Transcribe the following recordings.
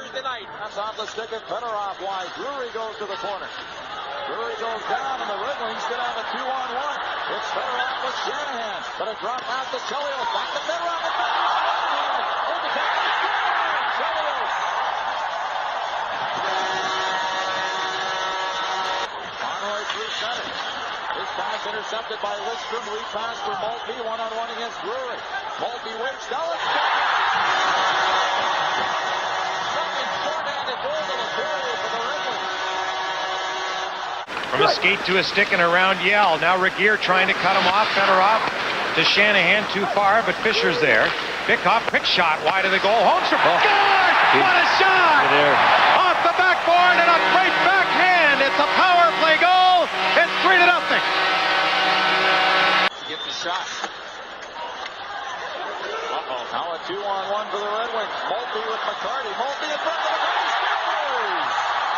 Thursday night. That's off the stick of Fedorov wide. Drury goes to the corner. Drury goes down, and the Red Wings get out a 2-on-1. It's Fedorov with Shanahan. But a drop out to Chelios. Back to Fedorov. And back to Shanahan. Overtime. Chelios. Conroy through center. His pass intercepted by Lidstrom. Repass for Maltby. One-on-one against Drury. Maltby wins. Dallas. Second short-handed goal of the period for the Red Wings. From a skate to a stick and around Yell. Now Regeer trying to cut him off. Fedorov to Shanahan, too far, but Fisher's there. Bickoff, quick shot wide of the goal. Holmstrom. Good! What a shot! Off the backboard and a great backhand. It's a power play goal. It's 3-0. Get the shot. Now a 2-on-1 for the Red Wings. Maltby with McCarty. Maltby in front of McCarty. Scores!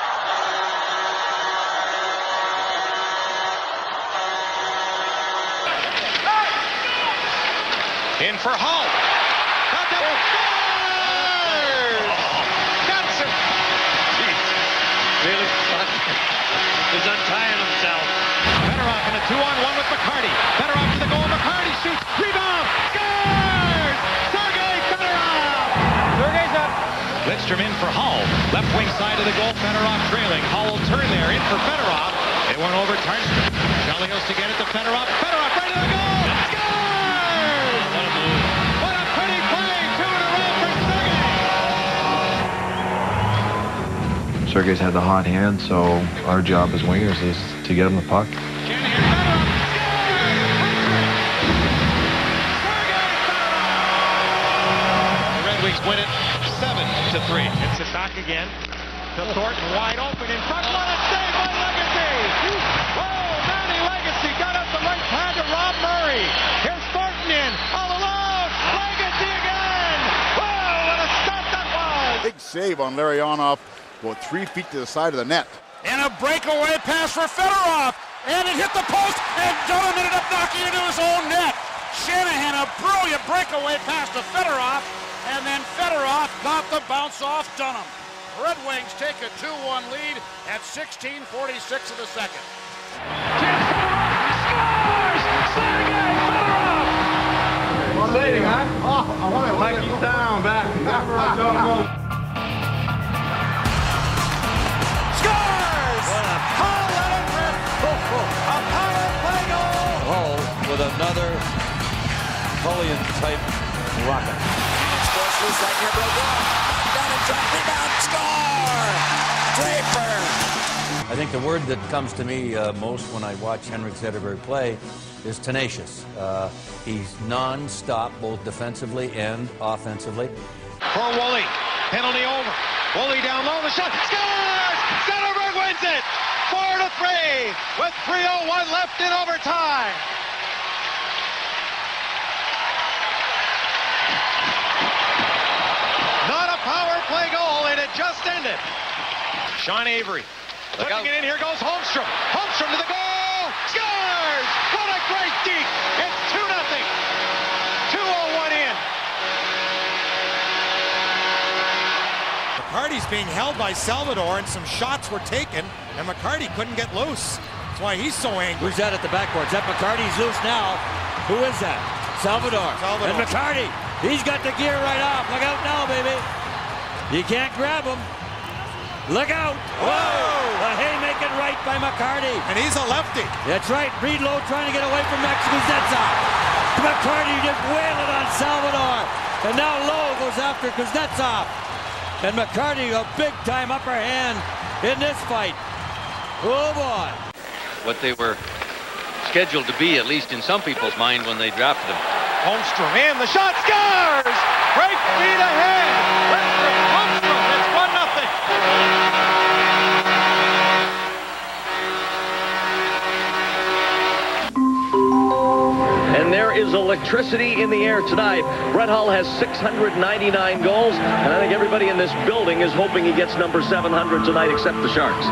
In for Hull. Johnson. Really is untying himself. Fedorov in a 2-on-1 with McCarty. Fedorov to the goal. McCarty shoots. Rebound. Scores! Sergei Fedorov. Sergei's up. Lidstrom in for Hull. Left wing side of the goal. Fedorov trailing. Hull will turn there. In for Fedorov. They went over Tarnstrom. Chelios to get it to Fedorov. Fedorov right to the goal. Scores! What a move. What a pretty play. 2 in a row for Sergei. Sergei's had the hot hand, so our job as wingers is to get him the puck. The Red Wings win it 7-3. It's Sasak again to Thornton, wide open in front. What a save by Legacy! Oh, Manny Legacy got up the right pad to Rob Murray. Here's Thornton in, all alone. Legacy again. Whoa, what a stop that was! Big save on Larionov, about 3 feet to the side of the net. And a breakaway pass for Fedorov. And it hit the post, and Dunham ended up knocking into his own net. Shanahan, a brilliant breakaway pass to Fedorov, and then Fedorov got the bounce off Dunham. Red Wings take a 2-1 lead at 16:46 of the second. Scores! Sergei Fedorov! One leading, huh? Oh, I want to Mikey down, back. Scores! Hull let it rip. A power play goal. Hull with another Cullion-type rocket. Scores for the second year, broke off. Down and drop, rebound, score! Draper! I think the word that comes to me most when I watch Henrik Zetterberg play is tenacious. He's non-stop, both defensively and offensively. For Woolley. Penalty over. Woolley down low. The shot. Scores! Zetterberg wins it! 4-3 with 3:01 left in overtime. Not a power play goal, and it just ended. Sean Avery. Looking it in, here goes Holmstrom. Holmstrom to the goal. Scores! What a great deke. It's 2-0. 2:01 in. McCarty's being held by Salvador, and some shots were taken, and McCarty couldn't get loose. That's why he's so angry. Who's that at the backboard? Is that McCarty? He's loose now. Who is that? Salvador. And McCarty. He's got the gear right off. Look out now, baby. You can't grab him. Look out. Whoa! A haymaking right by McCarty. And he's a lefty. That's right. Breedlow trying to get away from Kuznetsov. McCarty just wailed it on Salvador. And now Lowe goes after Kuznetsov. And McCarty a big-time upper hand in this fight. Oh, boy. What they were scheduled to be, at least in some people's mind, when they drafted him. Holmstrom in, the shot scores! Great speed ahead! Holmstrom, it's 1-0. And there is electricity in the air tonight. Brett Hull has 699 goals, and I think everybody in this building is hoping he gets number 700 tonight, except the Sharks.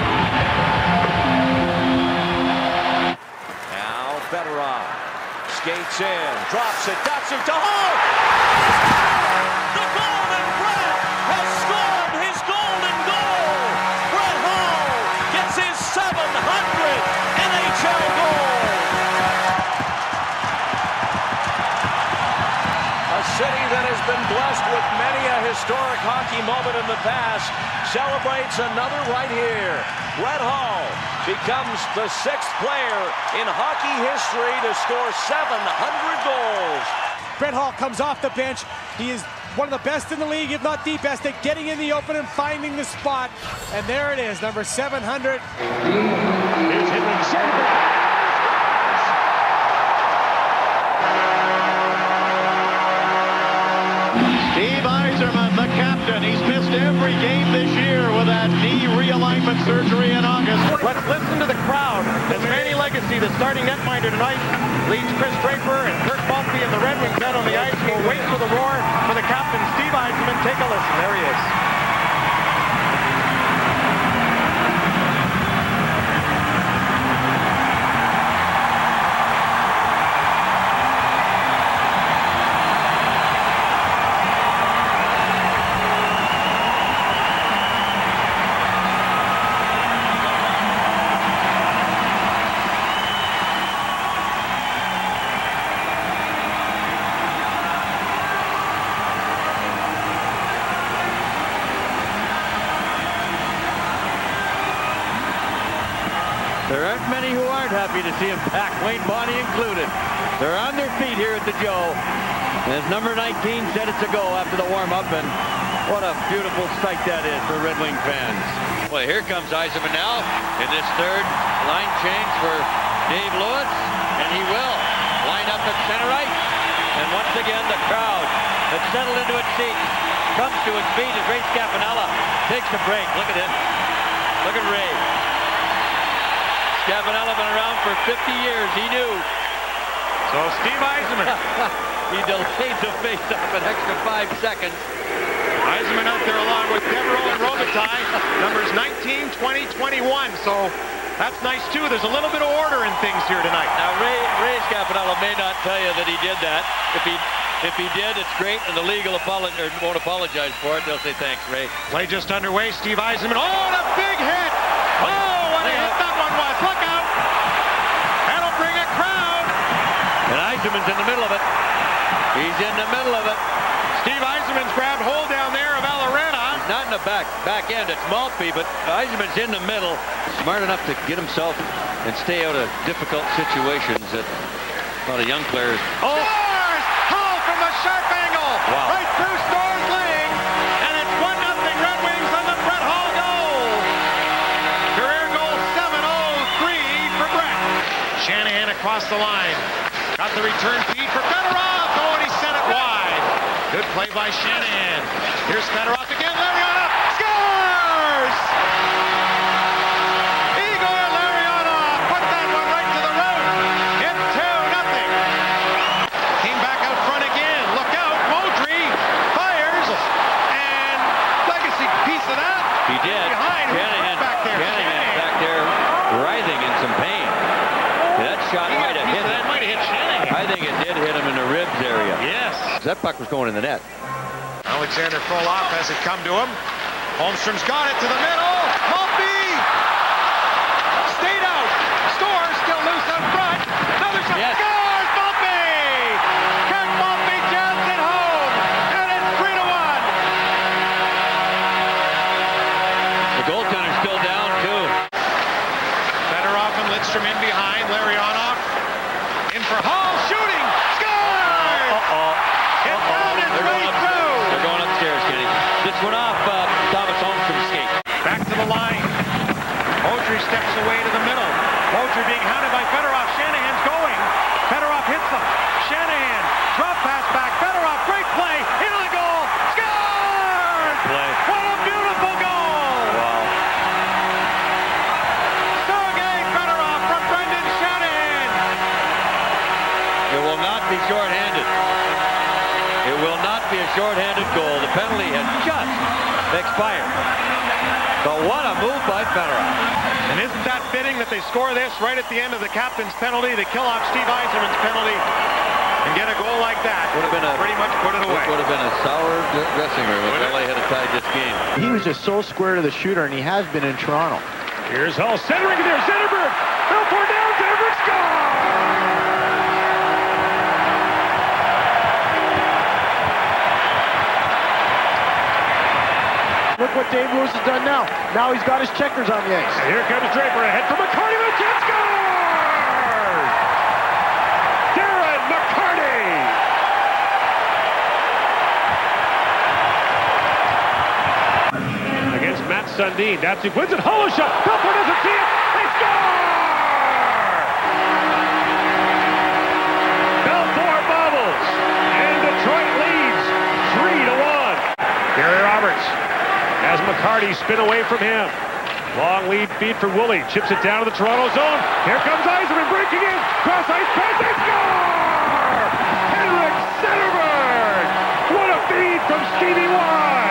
Now Fedorov skates in, drops it, Datsyuk to Hull! The Golden Red has scored his historic hockey moment in the past celebrates another right here. Brett Hull becomes the 6th player in hockey history to score 700 goals. Brett Hull comes off the bench. He is one of the best in the league, if not the best, at getting in the open and finding the spot. And there it is, number 700. Here's Henrik Zetterberg. Steve Yzerman, the captain. He's missed every game this year with that knee realignment surgery in August. Let's listen to the crowd as Manny Legacy, the starting netminder tonight, leads Chris Draper and Kirk Maltby and the Red Wings out on the ice. We'll wait for the roar for the captain, Steve Yzerman. Take a listen. There he is. There aren't many who aren't happy to see him back, Wayne Bonney included. They're on their feet here at the Joe. And as number 19 said, it's a go after the warm-up, and what a beautiful sight that is for Red Wing fans. Well, here comes Yzerman now in this third line change for Dave Lewis, and he will line up at center ice. And once again, the crowd has settled into its seats, comes to its feet as Ray Scapanella takes a break. Look at him. Look at Ray. Scapanella been around for 50 years. He knew. So Steve Yzerman. He delayed the face-off an extra 5 seconds. Yzerman out there along with Devereaux and Robitaille, numbers 19, 20, 21. So that's nice too. There's a little bit of order in things here tonight. Now Ray Scapanella may not tell you that he did that. If he did, it's great, and the league won't apologize for it. They'll say thanks, Ray. Play just underway. Steve Yzerman. Oh, and a big hit! Oh, what a hit that one was! Look out! That'll bring a crowd. And Yzerman's in the middle of it. He's in the middle of it. Steve Yzerman's grabbed hold down there of Alarena. He's not in the back end. It's Maltby, but Yzerman's in the middle. Smart enough to get himself and stay out of difficult situations that a lot of young players. Oh! Scores! Hull from the sharp angle. Wow. Right through Storrs Lane. And it's 1-0 Red Wings on the Brett Hull goal. Career goal 7-0-3 for Brett. Shanahan across the line. Got the return feed for Fedorov. Oh, and he sent it wide. Good play by Shanahan. Here's Fedorov again. Larionov scores! Igor Larionov put that one right to the road. It's 2-0. Came back out front again. Look out. Modry fires. And Legacy piece of that. He did. Shanahan back there writhing in some pain. That shot might have hit him. That might have hit Shanahan. I think it did hit him in the ribs area. Yes. That puck was going in the net. Alexander Frolov has it come to him. Holmstrom's got it to the middle. Maltby! Stayed out. Storrs still loose out front. Another shot. Yes. Scores! Maltby! Kirk Maltby jams it home. And it's 3-1. The goaltender's still down, too. Fedorov and Lidstrom in behind. Larionov in for Hall. Shooting! Scores! It rounded right through. They're going upstairs, Kenny. This went off Thomas Holmstrom's skate. Back to the line. Modry steps away to the middle. Modry being hounded by Fedorov. Shanahan's going. Fedorov hits him. Shanahan. Drop pass back. Fedorov. Great play. Into the goal. Scores! Play. What a beautiful goal! Wow. Sergei Fedorov from Brendan Shanahan. It will not be shorthanded. It will not be a shorthanded goal. The penalty has just expired. But what a move by Fedorov. And isn't that fitting that they score this right at the end of the captain's penalty? They kill off Steve Yzerman's penalty and get a goal like that. Would have been pretty much put it away. Would have been a sour dressing room if LA had tied this game. He was just so square to the shooter, and he has been in Toronto. Here's Hull centering there. Zetterberg. Helford down. Zetterberg scores! Look what Dave Lewis has done now. Now he's got his checkers on the ice. And here comes Draper ahead for McCarty. The chance scores! Darren McCarty! Against Matt Sundin. Datsuk wins it. Hollow shot. Belfort doesn't see it. They score! Belfort bobbles. And Detroit leads 3-1. Gary Roberts has McCarty spin away from him. Long lead feed for Woolley. Chips it down to the Toronto zone. Here comes Yzerman breaking in. Cross ice pass. They score! Henrik Zetterberg! What a feed from Stevie Y!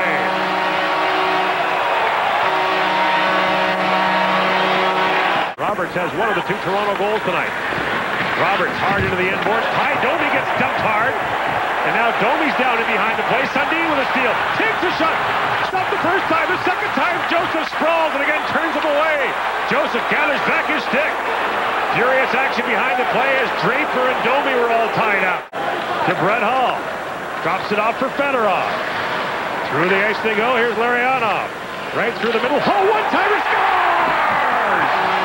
Roberts has one of the two Toronto goals tonight. Roberts hard into the end boards. Ty Domi gets dumped hard. And now Domi's down and behind the play. Sundin with a steal. Takes a shot. Stopped the first time. The second time, Joseph sprawls and again turns him away. Joseph gathers back his stick. Furious action behind the play as Draper and Domi were all tied up. To Brett Hull. Drops it off for Fedorov. Through the ice they go. Here's Larionov. Right through the middle. Hull one-timer scores!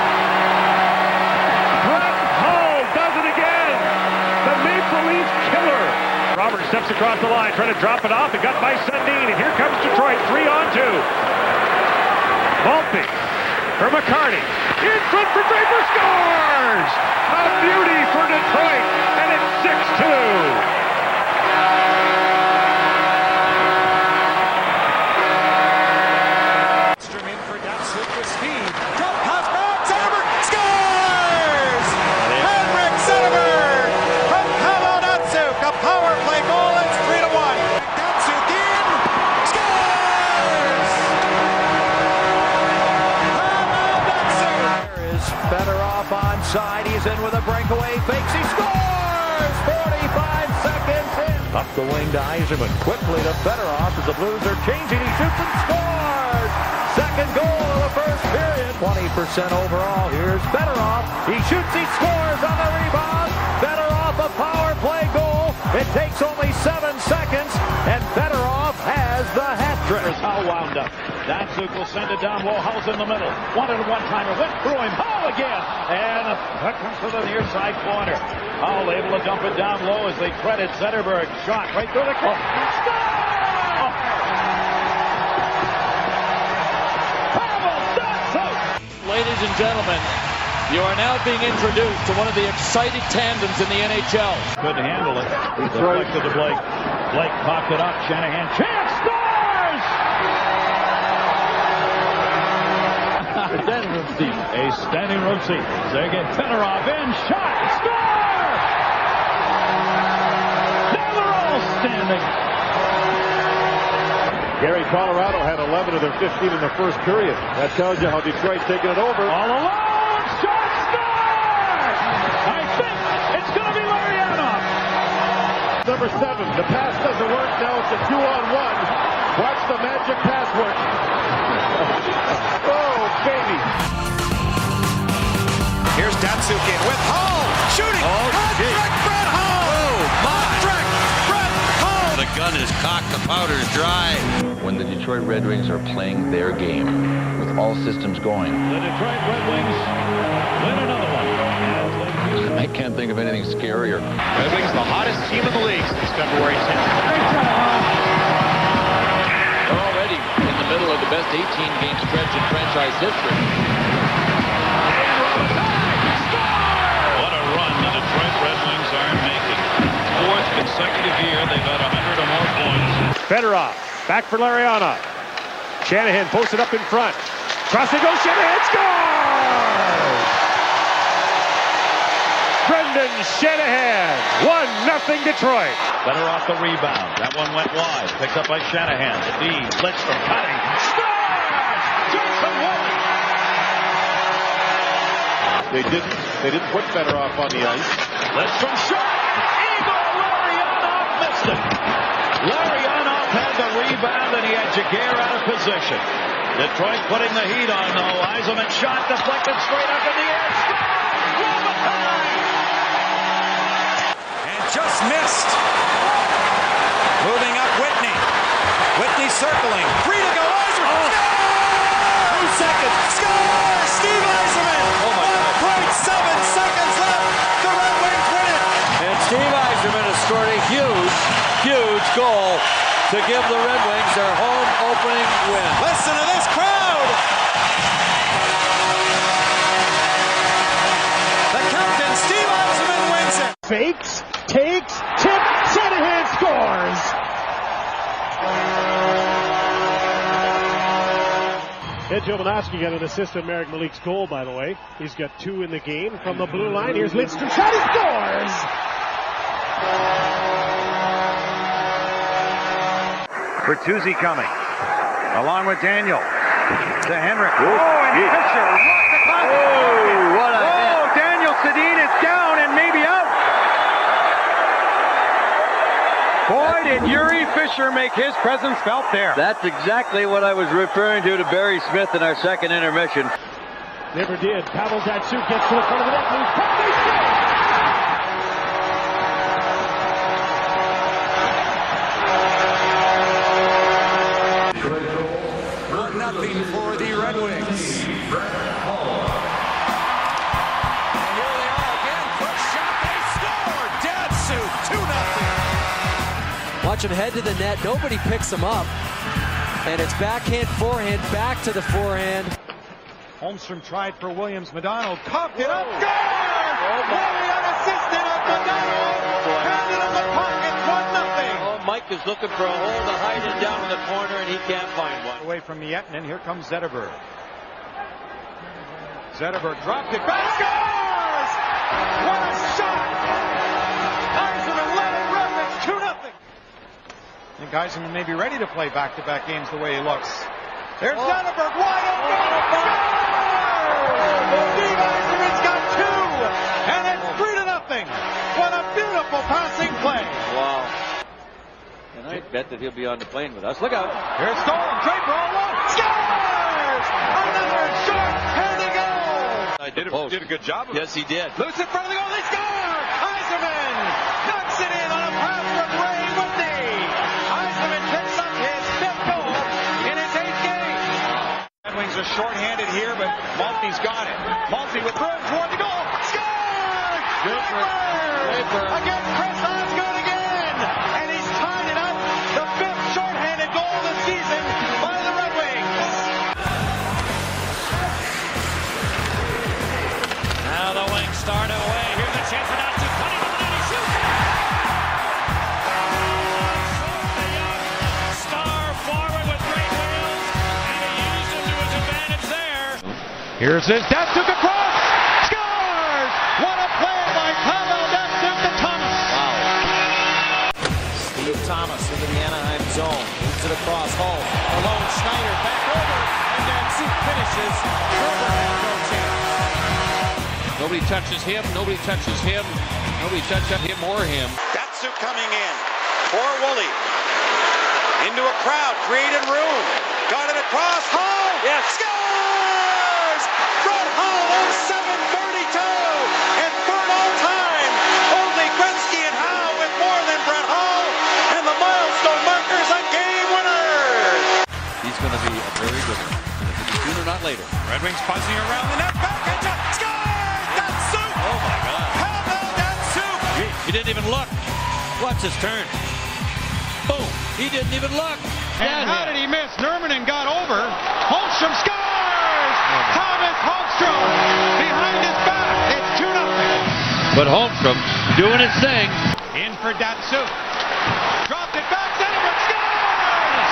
Brett Hull does it again. The Maple Leafs killer. Roberts steps across the line, trying to drop it off. It got by Sundin, and here comes Detroit, 3-on-2. Maltby for McCarty. In front for Draper, scores! A beauty for Detroit, and it's 6-2. In for Datsuk with speed. Jump pass back, Zetterberg scores! Henrik Zetterberg from Pavel Datsuk, a power play goal. It's 3-1. Datsuk in, scores! Pavel Datsuk. There is Fedorov onside. He's in with a breakaway. Fakes. He scores! 45 seconds in. Up the wing to Yzerman. Quickly to Fedorov as the Blues are changing. He shoots and scores! Second goal of the first period. 20% overall. Here's Fedorov. He shoots, he scores on the rebound. Fedorov, a power play goal. It takes only 7 seconds, and Fedorov has the hat trick. Hull wound up. Datsuk will send it down low. Hull's in the middle. One-timer. Went through him. Hull again. And that comes to the near side corner. Hull able to dump it down low as they credit Zetterberg. Shot right through the corner. Ladies and gentlemen, you are now being introduced to one of the exciting tandems in the NHL. Couldn't handle it. Deflected to Blake. Blake popped it up. Shanahan. Chance scores! Standing room seat. A standing room seat. Sergei Fedorov in. Shot. Score! Now they're all standing. Gary, Colorado had 11 of their 15 in the first period. That tells you how Detroit's taking it over. All alone, shot, score! I think it's going to be Larionov. Number 7, the pass doesn't work. Now it's a 2-on-1. Watch the magic pass work. Oh, baby. Here's Datsuk in with Hull. Shooting. Patrick Brett Hull. Oh, my. Patrick Brett Hull. The gun is cocked. The powder's dry. When the Detroit Red Wings are playing their game with all systems going, The Detroit Red Wings win another one. I can't think of anything scarier. Red Wings, the hottest team in the league since February 10th. They're already in the middle of the best 18-game stretch in franchise history. What a run the Detroit Red Wings are making. Fourth consecutive year they've had 100 or more points. Fedorov, back for Larionov. Shanahan posted up in front. Crossing goes, Shanahan scores! Brendan Shanahan, 1-0 Detroit. Fedorov the rebound. That one went wide. Picked up by Shanahan. The D, Lidstrom cutting. Scores! Jason Woolley! They didn't put Fedorov on the ice. Lidstrom shot! Eagle! Larionov missed it. Larionov had the rebound and he had Jaguar out of position. Detroit putting the heat on though. Yzerman shot deflected straight up in the air. And just missed. Moving up Whitney. Whitney circling. Free to go. Yzerman. goal to give the Red Wings their home opening win. Listen to this crowd! The captain, Steve Yzerman, wins it. Fakes, takes, tip, Shanahan scores! Ed Jovanovski got an assist on Marek Malik's goal, by the way. He's got 2 in the game from the blue line. Here's Lidstrom, shot, he scores! Bertuzzi coming, along with Daniel, to Henrik. Oh, and Fisher walked across. Oh, what a hit. Daniel Sedin is down and maybe out. Boy, did Yuri Fisher make his presence felt there. That's exactly what I was referring to Barry Smith in our second intermission. Never did. Pavel Datsyuk gets to the front of the net, moves back, they score! Nothing for the Red Wings. And here they are again. Quick shot, they score! Datsyuk, 2-0. Watch him head to the net. Nobody picks him up. And it's backhand, forehand, back to the forehand. Holmstrom tried for Williams. Modano cocked it up. Score! Willie unassisted on Modano. Handed him the puck. It's 1-0. Oh, Mike is looking for a hole to hide it down in the corner, and he can't find one. Away from Miettinen, here comes Zetterberg. Zetterberg dropped it back. Scores! What a shot! Yzerman let it rip. It's 2-0. I think Yzerman may be ready to play back-to-back games the way he looks. There's Zetterberg wide open. Steve Yzerman's got 2, and it's 3-0. What a beautiful passing play! Wow. And I bet that he'll be on the plane with us. Look out. Here's Stolen. Draper all alone. Scores! Another short-handed goal! I did a good job of it. Yes, he did. Loose in front of the goal. They score! Yzerman knocks it in on a pass from Ray Whitney. Yzerman picks up his 5th goal in his 8th game. Red Wings are short-handed here, but Maltby's got it. Maltby with room toward the goal. Scores! Draper. Against Chris Osgood again. And he's tied it up. The 5th short-handed goal of the season by the Red Wings. Now the Wings start away. Here's a chance for Datsyuk. Cutting to the net. He shoots. The young star forward with great wheels. And he used them to his advantage there. Here's his Datsyuk across. Scores! What a play by Pavel Datsyuk to Thomas. Steve Thomas into the Anaheim zone. Moves it across. Hull. Alone. Schneider back over. And Datsyuk finishes. Gerber has no chance. Nobody touches him. Nobody touches him. Nobody touches him or him. Datsyuk coming in for Woolley. Into a crowd. Created room. Got it across. Hull. Yes. Scores! Brett Hull on 7:32. And third all time. Only Gretzky and Howe with more than Brett Hull. And the milestone markers a game winner. He's going to be a very good one. Sooner, not later. Red Wings buzzing around the net. Back and scores! Datsyuk! Oh, my God. Pavel Datsyuk! He didn't even look. Watch his turn. Boom. He didn't even look. And how did he miss? Nermanen got over. Holmstrom scores! Thomas Holmstrom behind his back. It's 2-0. But Holmstrom doing his thing. In for Datsyuk. Dropped it back. Zetterberg scores!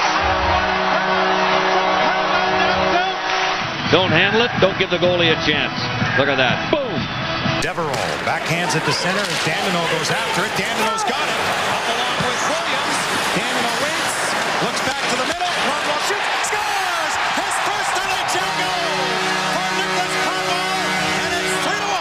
Don't handle it. Don't give the goalie a chance. Look at that. Boom. Devereux backhands at the center as Danilo goes after it. Danino's got it. Up along with Williams. Danilo waits. Looks back to the middle. Cromwell shoots. Scores! His first NHL goal for Nicholas Cromwell. And it's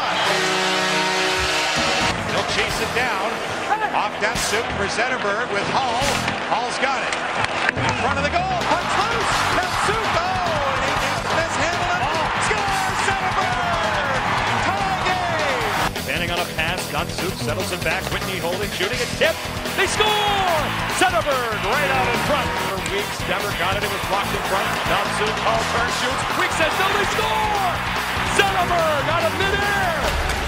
3-1. He'll chase it down. Off Datsyuk for Zetterberg with Hull. Hull's got it. In front of the goal. Punch loose. Datsyuk. Oh, and he gets mishandled it. Scores! Zetterberg! Tie game! Standing on a pass. Datsyuk settles it back. Whitney holding, shooting a tip. They score! Zetterberg right out in front. For Weeks, never got it. It was blocked in front. Datsyuk, Hull turn, shoots. Weeks says no, they score! Zetterberg out of midair!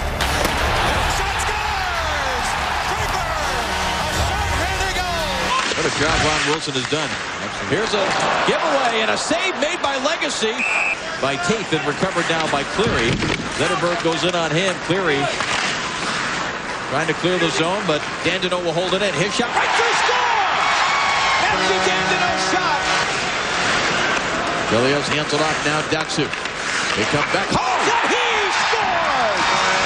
Shot scores! Draper! A short-handed goal! What a job Ron Wilson has done. Here's a giveaway and a save made by Legacy. By Tate, and recovered now by Cleary. Zetterberg goes in on him. Cleary trying to clear the zone, but Dandino will hold it in. His shot right through, score! Empty Dandino shot. Chelios hands it off now. Datsyuk. They come back. Oh, he scores!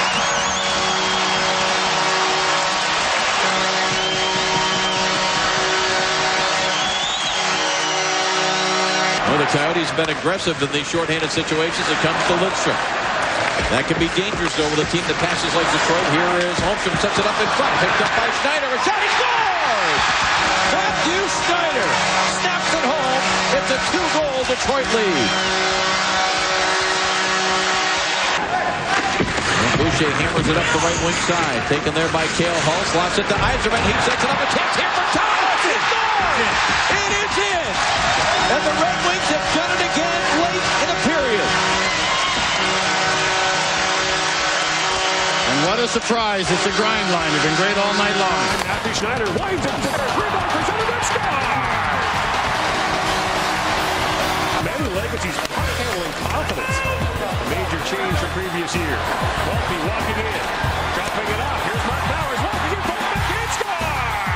Well, the Coyotes have been aggressive in these shorthanded situations. It comes to Lidstrom. That can be dangerous, though, with a team that passes like Detroit. Here is Holmstrom, sets it up in front. Picked up by Schneider. A shot, he scores! Matthew Schneider snaps it home. It's a 2-goal Detroit lead. And Boucher hammers it up the right wing side. Taken there by Cale Hull. Slots it to Yzerman. He sets it up. A chance here for Thomas. He scores! It is in! And the Red Wings have done it again late in the period. And what a surprise. It's a grind line. They've been great all night long. Matthew Schneider winds it to the rebound for Zetterberg. Score! Manny Legacy's puck-handling confidence. A major change from previous year. Maltby walking in. Dropping it off. Here's Mark Bowers walking in. Put back in. Score!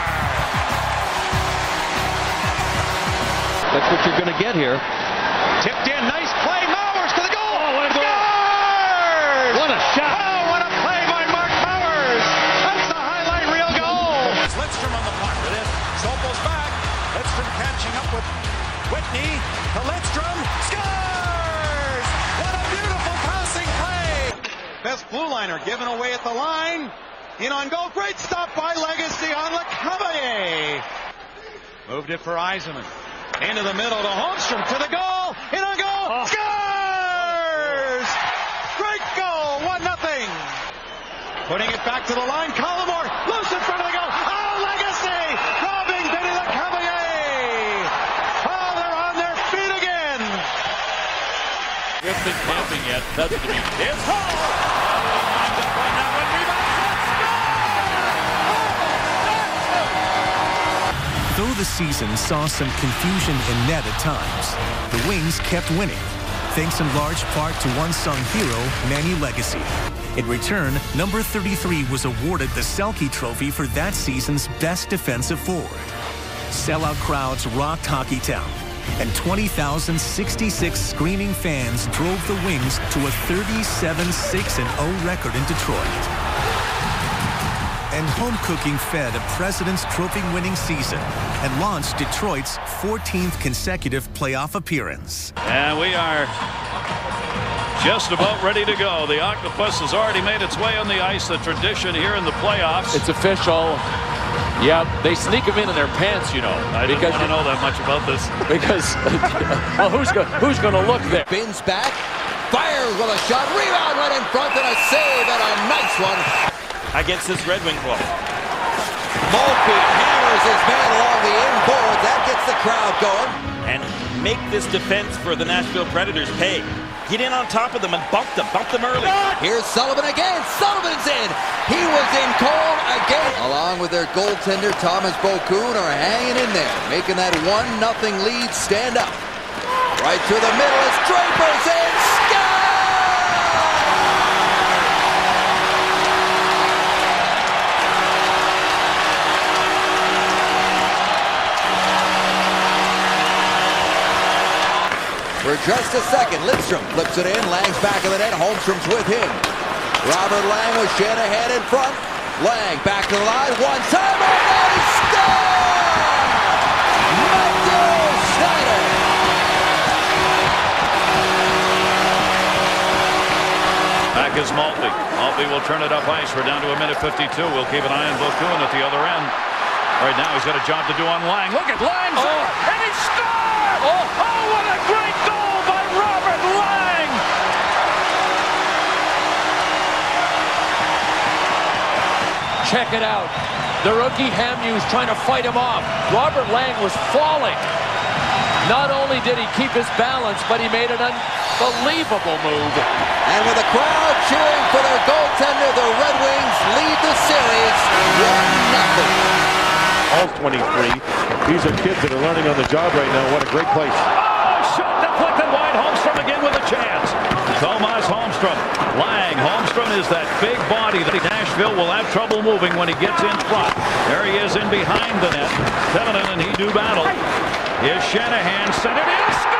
That's what you're going to get here. Tipped in. Nice play. Mowers to the goal. Oh, what a goal. Scores! What a shot. Oh, what a play by Mark Mowers. That's the highlight reel goal. Lidstrom on the puck with it. Sobel's back. Lidstrom catching up with Whitney. To Lidstrom. Scores! What a beautiful passing play. Best blue liner given away at the line. In on goal. Great stop by Legacy on Lecavalier. Moved it for Yzerman. Into the middle to Holmstrom to the goal. In on goal. Oh. Scores! Great goal. 1-0. Putting it back to the line. Collimore loose in front of the goal. Oh, Legacy! Robbing Benny Lecavalier. Oh, they're on their feet again. We haven't been camping yet. That's to be. It's Hall. Lined up on that one. Though the season saw some confusion in net at times, the Wings kept winning, thanks in large part to unsung hero Manny Legacy. In return, number 33 was awarded the Selke Trophy for that season's best defensive forward. Sellout crowds rocked Hockey Town, and 20,066 screaming fans drove the Wings to a 37-6-0 record in Detroit. And home cooking fed a President's Trophy-winning season and launched Detroit's 14th consecutive playoff appearance. And we are just about ready to go. The Octopus has already made its way on the ice. The tradition here in the playoffs. It's official. Yeah, they sneak them in their pants, you know. I don't want to know that much about this. Because, well, who's going to look there? Spins back, fires with a shot, rebound right in front, and a save, and a nice one. Against this Red Wing club. Maltby hammers his man along the inboard. That gets the crowd going. And make this defense for the Nashville Predators pay. Get in on top of them and bump them early. Here's Sullivan again. Sullivan's in. He was in cold again. Along with their goaltender, Thomas Bocoon, are hanging in there, making that 1-0 lead stand up. Right through the middle is Draper's in. For just a second, Lidstrom flips it in. Lang's back of the net. Holmstrom's with him. Robert Lang with Shanahan in front. Lang back to the line. One-timer. And he scores! Matthew Schneider. Back is Maltby. Maltby will turn it up ice. We're down to a minute 52. We'll keep an eye on Bocoon at the other end. Right now, he's got a job to do on Lang. Look at Lang. And he scored! Oh, what a great goal by Robert Lang! Check it out. The rookie Hamhuis trying to fight him off. Robert Lang was falling. Not only did he keep his balance, but he made an unbelievable move. And with the crowd cheering for their goaltender, the Red Wings lead the series 1-0. Hall's 23. These are kids that are learning on the job right now. What a great place. Oh, shot deflected wide. Holmstrom again with a chance. Tomas Holmstrom. Lang. Holmstrom is that big body that Nashville will have trouble moving when he gets in front. There he is in behind the net. Tevenen and he do battle. Here's Shanahan. Sent it in. Score!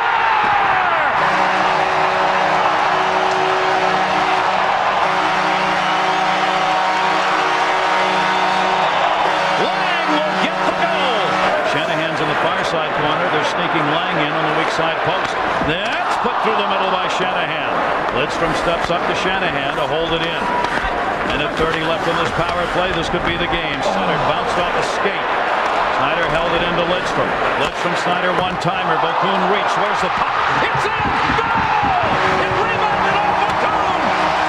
Lang will get the goal. Shanahan's in the far side corner. They're sneaking Lang in on the weak side post. That's put through the middle by Shanahan. Lidstrom steps up to Shanahan to hold it in. And at 30 left in this power play, this could be the game. Center bounced off a skate. Snyder held it into Lidstrom. Lidstrom, Snyder, one-timer. Vokoun reach. Where's the puck? It's in! Goal! It rebounded off Vokoun!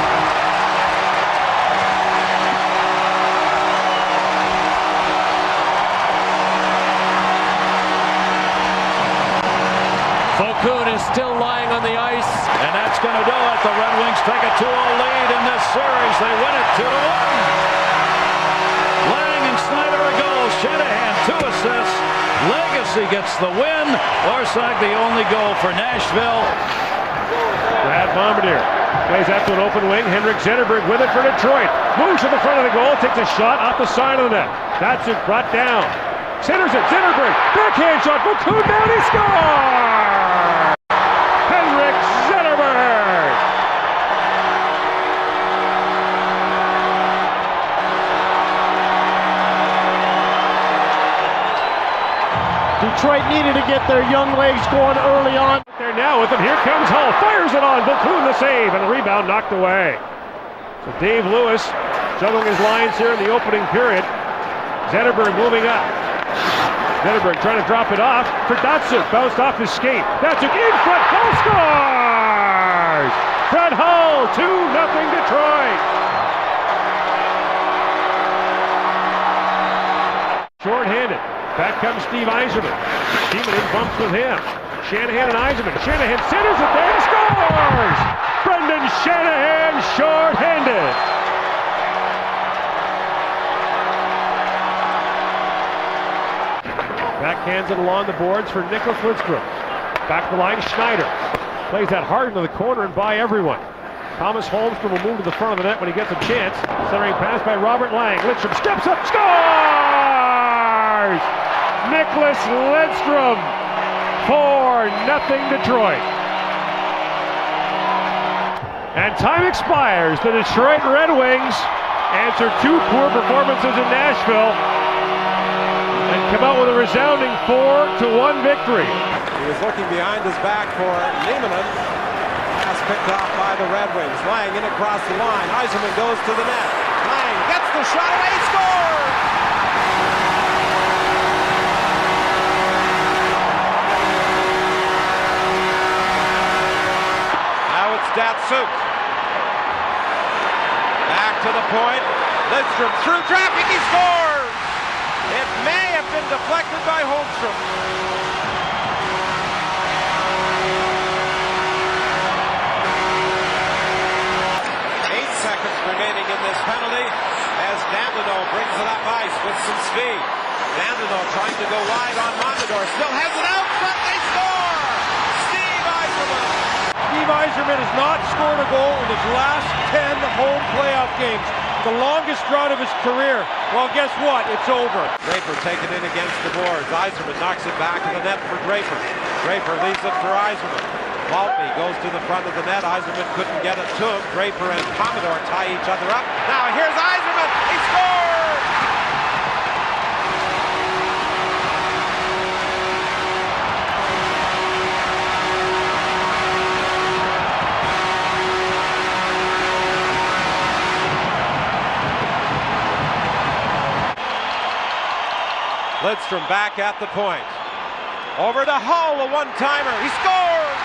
Vokoun is still lying on the ice. And that's going to do it. The Red Wings take a 2-0 lead in this series. They win it 2-1. Lang and Snyder a goal. Shanahan 2 assists. Legacy gets the win. Larsac the only goal for Nashville. Brad Bombardier plays that to an open wing. Henrik Zetterberg with it for Detroit. Moves to the front of the goal. Takes a shot off the side of the net. That's it, brought down. Centers it. Zetterberg. Backhand shot. Vokoun down. He scores! Henrik Zetterberg. Detroit needed to get their young legs going early on. There now with him. Here comes Hull. Fires it on. Vokoun the save and a rebound knocked away. So Dave Lewis juggling his lines here in the opening period. Zetterberg moving up. Zetterberg trying to drop it off for Datsuk. Bounced off his skate. Datsuk in front. Hull scores! Fred Hull, 2-0 Detroit. Short-handed. Back comes Steve Yzerman. Timonen bumps with him. Shanahan and Yzerman. Shanahan centers it there and scores! Brendan Shanahan short-handed. Backhands it along the boards for Nicklas Lidstrom. Back the line, Schneider. Plays that hard into the corner and by everyone. Thomas Holmstrom will move to the front of the net when he gets a chance. Centering pass by Robert Lang. Lidstrom steps up, scores! Nicklas Lidstrom, 4-0 Detroit. And time expires. The Detroit Red Wings answer 2 poor performances in Nashville and come out with a resounding 4-1 victory. He was looking behind his back for Nieminen. Pass picked off by the Red Wings. Lang in across the line. Yzerman goes to the net. Lang gets the shot away, he scores! Now it's Datsuk. Back to the point. Lidstrom through traffic, he scores! It may have been deflected by Holmstrom. 8 seconds remaining in this penalty as Dandino brings it up ice with some speed. Dandino trying to go wide on Montador. Still has it out, but they score! Steve Yzerman! Steve Yzerman has not scored a goal in his last 10 home playoff games. The longest drought of his career. Well, guess what? It's over. Draper taken in against the boards. Yzerman knocks it back to the net for Draper. Draper leaves it for Yzerman. Maltby goes to the front of the net. Yzerman couldn't get it to him. Draper and Commodore tie each other up. Now here's Yzerman. He scores! Lidstrom back at the point. Over to Hull, a one-timer. He scores!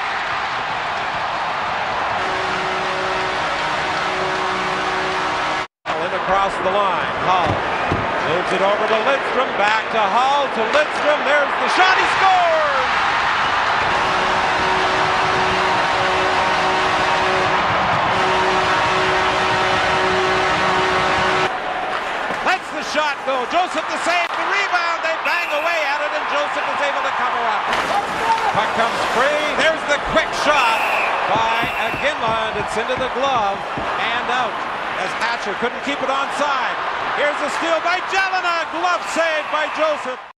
In across the line. Hull moves it over to Lidstrom. Back to Hull, to Lidstrom. There's the shot. He scores! Lets the shot go. Joseph the save. The rebound. away at it, and Joseph is able to cover up. Puck comes free. There's the quick shot by Iginla, and it's into the glove and out as Hatcher couldn't keep it onside. Here's a steal by Jelena. Glove save by Joseph.